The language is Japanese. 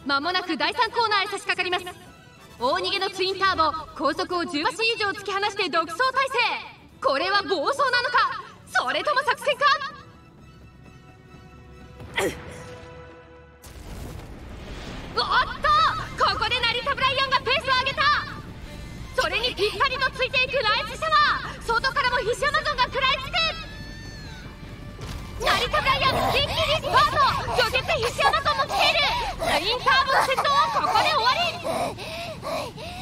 間もなく第3コーナーへ差し掛かります。大逃げのツインターボ、後続を10馬身以上突き放して独走態勢。これは暴走なのか、それとも作戦か。おっと、ここで成田ブライアンがペースを上げた。それにぴったりとついていくライチシャワー、外からもヒシアマゾンが食らいつく。成田ブライアン一気にスパート、拒絶ヒシアマゾンも来ている。ツインターボの戦闘はここで終わり。